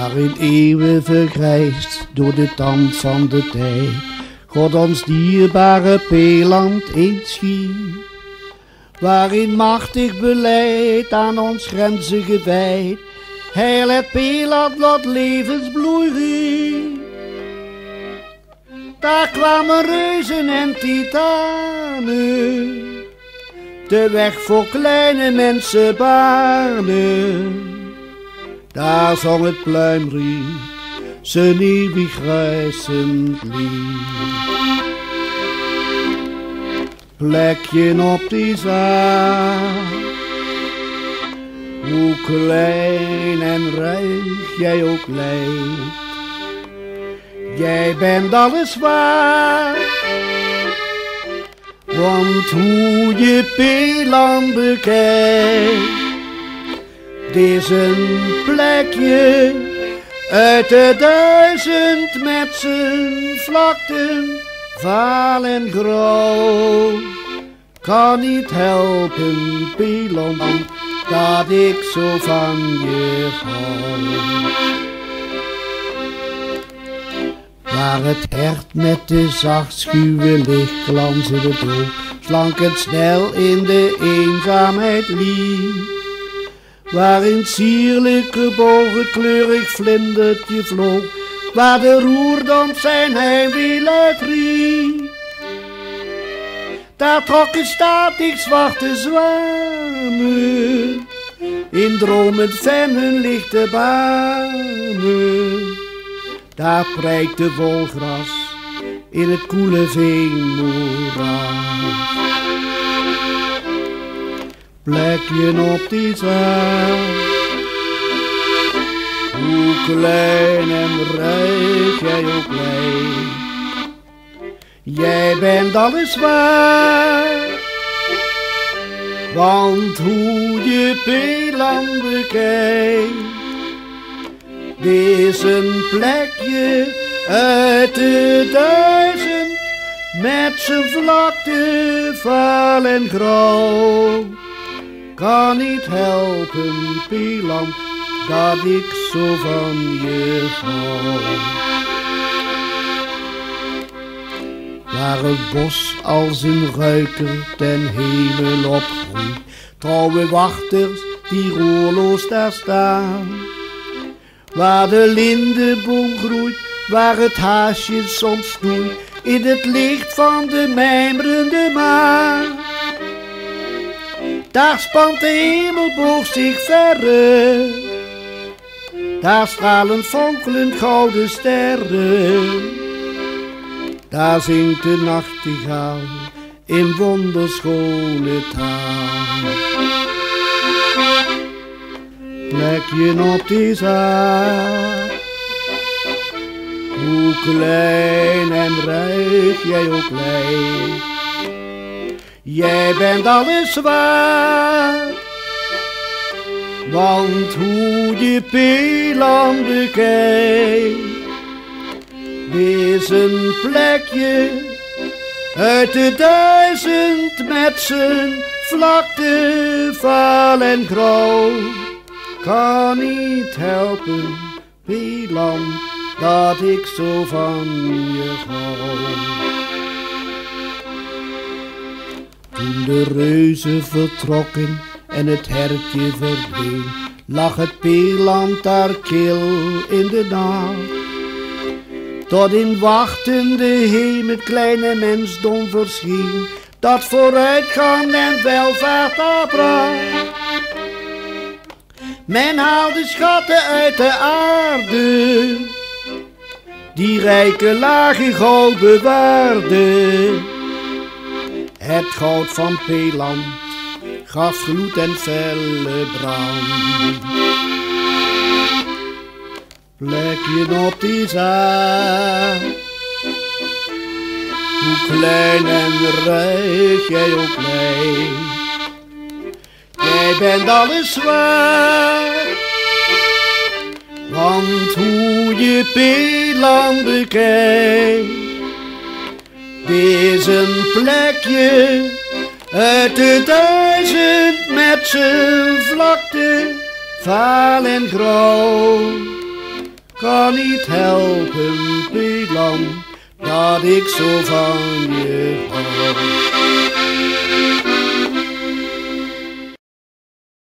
waarin eeuwen vergrijst door de tand van de tijd, God ons dierbare Peeland eens schiet, waarin machtig beleid aan ons grenzen gewijd, heil het Peeland lot levensbloei riep. Daar kwamen reuzen en titanen, de weg voor kleine mensen banen. Daar zong het pluimriet zijn eeuwig ruisend lied. Plekje op die zaal, hoe klein en ruig jij ook lijkt, jij bent alles waard. Want hoe je Peeland bekijkt, dit is een plekje uit de 1000 met zijn vlakten, vaal en grauw. Kan niet helpen, Peeland, dat ik zo van je hou. Waar het hert met de zachtschuwe lichtglans in het oog, slank en snel in de eenzaamheid liep. Waarin sierlijke bogen kleurig vlindertje vloog, waar de roerdom zijn heimwee uitriep. Daar trokken statig zwarte zwanen, in dromend ven hun lichte banen. Daar prijkte vol gras in het koele veenmoeras. Plekje op die zaal, hoe klein en ruig jij ook lijkt, jij bent alles waard. Want hoe je Peeland bekijkt, dit is een plekje uit de 1000 met zijn vlakte, vaal en grauw. Kan niet helpen, Peeland, dat ik zo van je hou. Waar het bos als een ruiker ten hemel opgroeit, trouwe wachters die roerloos daar staan. Waar de lindeboom groeit, waar het haasje soms snoeit, in het licht van de mijmerende maan. Daar spant de hemelboog zich verre, daar stralen fonkelend gouden sterren. Daar zingt de nachtegaal in wonderschone taal. Plekje op die zaal, hoe klein en ruig jij ook lijkt, jij bent alles waard. Want hoe je Peeland bekijkt, dit is een plekje uit de 1000 met zijn vlakte, vaal en grauw. Kan niet helpen, Peeland, dat ik zo van je hou. Toen de reuzen vertrokken en het hertje verdween, lag het Peeland daar kil in de nacht. Tot in wachtende hemel kleine mensdom verscheen, dat vooruitgang en welvaart aanbracht. Men haalde schatten uit de aarde, die rijke lage goud bewaarde. Het goud van Peeland gaf gloed en felle brand. Plekje op die zaal, hoe klein en ruig jij ook lijkt, jij bent alles waard. Want hoe je Peeland bekijkt, dit is een plekje uit de 1000 met zijn vlakte, vaal en grauw. kan niet helpen, Pietlam, dat ik zo van je hou.